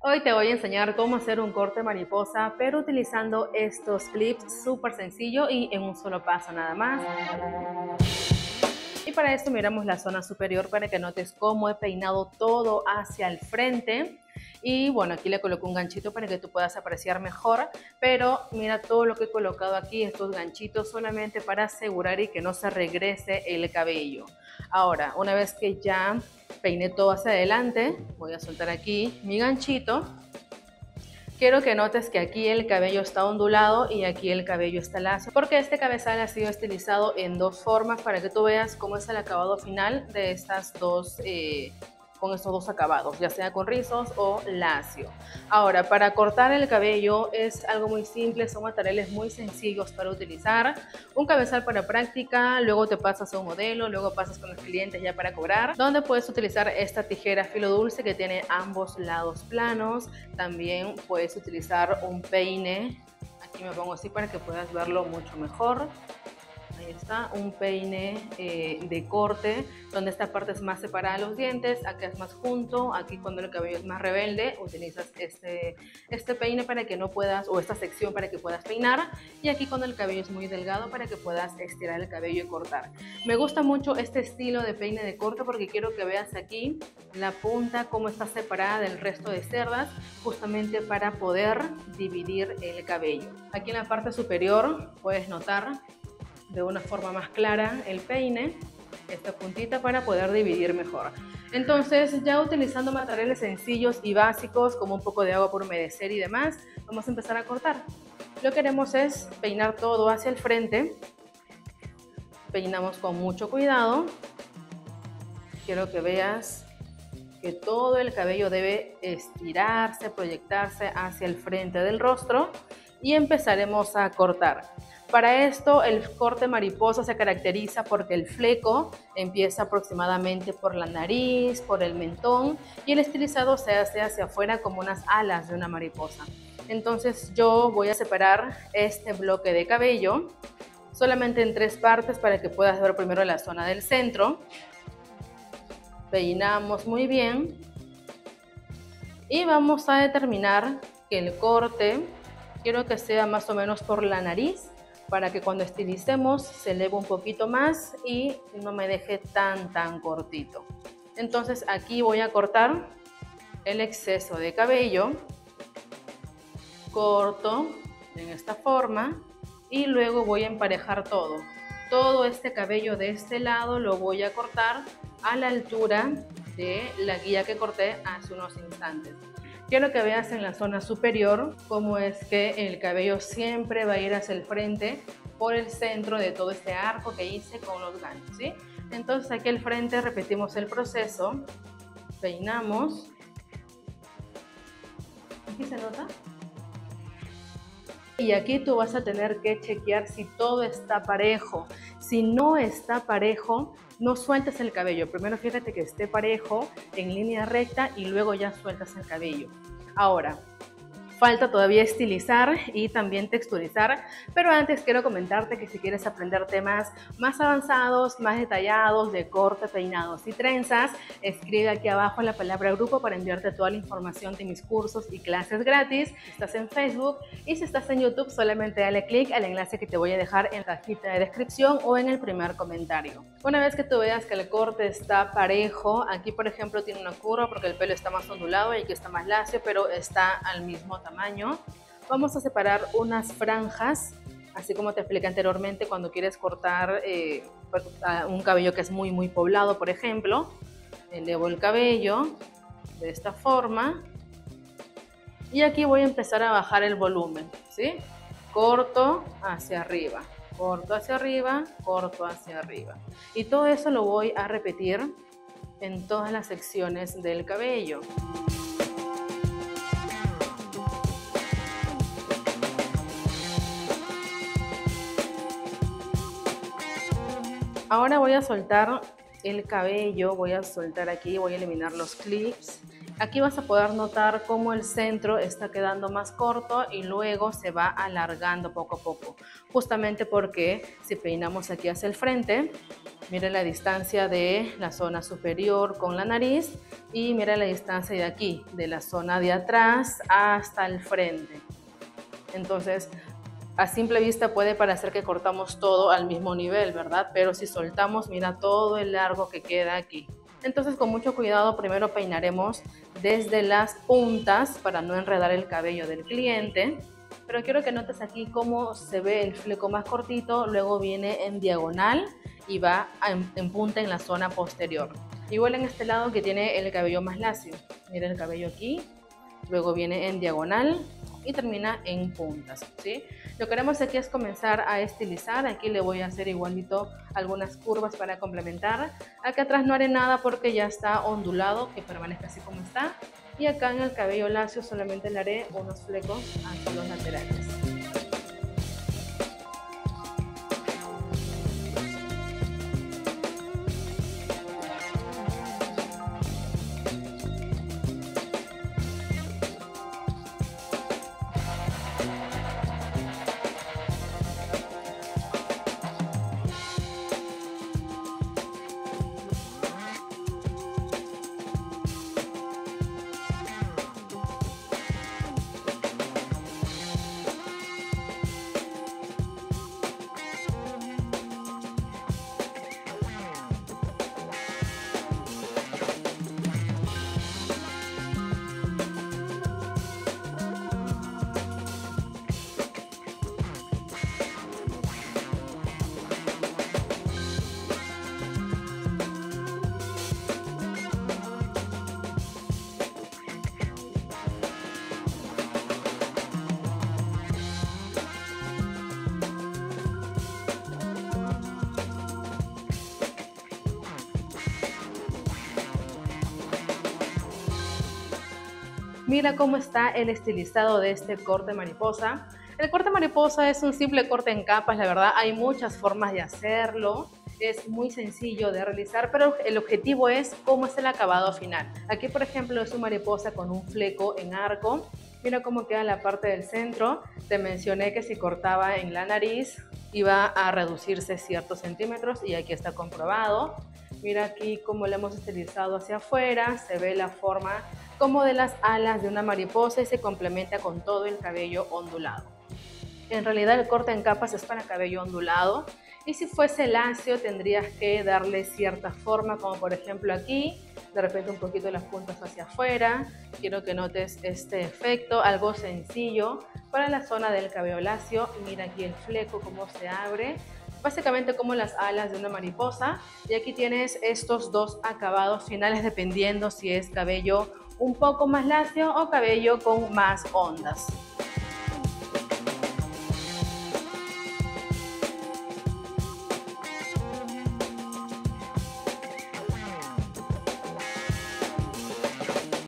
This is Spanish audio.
Hoy te voy a enseñar cómo hacer un corte mariposa, pero utilizando estos clips súper sencillo y en un solo paso nada más. Y para esto miramos la zona superior para que notes cómo he peinado todo hacia el frente. Y bueno, aquí le coloco un ganchito para que tú puedas apreciar mejor, pero mira todo lo que he colocado aquí, estos ganchitos solamente para asegurar y que no se regrese el cabello. Ahora, una vez que ya peiné todo hacia adelante, voy a soltar aquí mi ganchito. Quiero que notes que aquí el cabello está ondulado y aquí el cabello está lacio, porque este cabezal ha sido estilizado en dos formas para que tú veas cómo es el acabado final de estas dos, con estos dos acabados, ya sea con rizos o lacio. Ahora, para cortar el cabello es algo muy simple, son materiales muy sencillos para utilizar. Un cabezal para práctica, luego te pasas a un modelo, luego pasas con los clientes ya para cobrar, donde puedes utilizar esta tijera filo dulce que tiene ambos lados planos. También puedes utilizar un peine, aquí me pongo así para que puedas verlo mucho mejor. Ahí está, un peine de corte, donde esta parte es más separada de los dientes, acá es más junto, aquí cuando el cabello es más rebelde, utilizas este peine para que no puedas, o esta sección para que puedas peinar, y aquí cuando el cabello es muy delgado para que puedas estirar el cabello y cortar. Me gusta mucho este estilo de peine de corte porque quiero que veas aquí la punta, cómo está separada del resto de cerdas, justamente para poder dividir el cabello. Aquí en la parte superior puedes notar de una forma más clara el peine, esta puntita para poder dividir mejor. Entonces, ya utilizando materiales sencillos y básicos como un poco de agua por humedecer y demás, vamos a empezar a cortar. Lo que queremos es peinar todo hacia el frente. Peinamos con mucho cuidado. Quiero que veas que todo el cabello debe estirarse, proyectarse hacia el frente del rostro y empezaremos a cortar. Para esto el corte mariposa se caracteriza porque el fleco empieza aproximadamente por la nariz, por el mentón, y el estilizado se hace hacia afuera como unas alas de una mariposa. Entonces yo voy a separar este bloque de cabello solamente en tres partes para que puedas ver primero la zona del centro. Peinamos muy bien y vamos a determinar que el corte quiero que sea más o menos por la nariz, para que cuando estilicemos se eleve un poquito más y no me deje tan cortito. Entonces aquí voy a cortar el exceso de cabello, corto en esta forma y luego voy a emparejar todo. Todo este cabello de este lado lo voy a cortar a la altura de la guía que corté hace unos instantes. Quiero que veas en la zona superior cómo es que el cabello siempre va a ir hacia el frente por el centro de todo este arco que hice con los ganchos, ¿sí? Entonces aquí al frente repetimos el proceso, peinamos, ¿aquí se nota? Y aquí tú vas a tener que chequear si todo está parejo. Si no está parejo, no sueltes el cabello. Primero fíjate que esté parejo, en línea recta, y luego ya sueltas el cabello. Ahora, falta todavía estilizar y también texturizar, pero antes quiero comentarte que si quieres aprender temas más avanzados, más detallados de corte, peinados y trenzas, escribe aquí abajo la palabra grupo para enviarte toda la información de mis cursos y clases gratis. Si estás en Facebook y si estás en YouTube, solamente dale clic al enlace que te voy a dejar en la cajita de descripción o en el primer comentario. Una vez que tú veas que el corte está parejo, aquí por ejemplo tiene una curva porque el pelo está más ondulado y aquí está más lacio, pero está al mismo tamaño. Vamos a separar unas franjas, así como te expliqué anteriormente cuando quieres cortar un cabello que es muy poblado, por ejemplo. Elevo el cabello de esta forma y aquí voy a empezar a bajar el volumen, ¿sí? Corto hacia arriba, corto hacia arriba, corto hacia arriba. Y todo eso lo voy a repetir en todas las secciones del cabello. Ahora voy a soltar el cabello, voy a soltar aquí, voy a eliminar los clips. Aquí vas a poder notar cómo el centro está quedando más corto y luego se va alargando poco a poco. Justamente porque si peinamos aquí hacia el frente, mira la distancia de la zona superior con la nariz y mira la distancia de aquí, de la zona de atrás hasta el frente. Entonces, a simple vista puede parecer que cortamos todo al mismo nivel, ¿verdad? Pero si soltamos, mira todo el largo que queda aquí. Entonces, con mucho cuidado, primero peinaremos desde las puntas para no enredar el cabello del cliente. Pero quiero que notes aquí cómo se ve el fleco más cortito, luego viene en diagonal y va en punta en la zona posterior. Igual en este lado que tiene el cabello más lacio. Mira el cabello aquí, luego viene en diagonal y termina en puntas, ¿sí? Lo que haremos aquí es comenzar a estilizar. Aquí le voy a hacer igualito algunas curvas para complementar. Acá atrás no haré nada porque ya está ondulado, que permanezca así como está. Y acá en el cabello lacio solamente le haré unos flecos hacia los laterales. Mira cómo está el estilizado de este corte mariposa. El corte mariposa es un simple corte en capas, la verdad hay muchas formas de hacerlo. Es muy sencillo de realizar, pero el objetivo es cómo es el acabado final. Aquí, por ejemplo, es un mariposa con un fleco en arco. Mira cómo queda la parte del centro. Te mencioné que si cortaba en la nariz iba a reducirse ciertos centímetros y aquí está comprobado. Mira aquí cómo lo hemos estilizado hacia afuera. Se ve la forma como de las alas de una mariposa y se complementa con todo el cabello ondulado. En realidad el corte en capas es para cabello ondulado y si fuese lacio tendrías que darle cierta forma, como por ejemplo aquí, de repente un poquito las puntas hacia afuera. Quiero que notes este efecto, algo sencillo para la zona del cabello lacio. Mira aquí el fleco cómo se abre, básicamente como las alas de una mariposa, y aquí tienes estos dos acabados finales dependiendo si es cabello un poco más lacio o cabello con más ondas.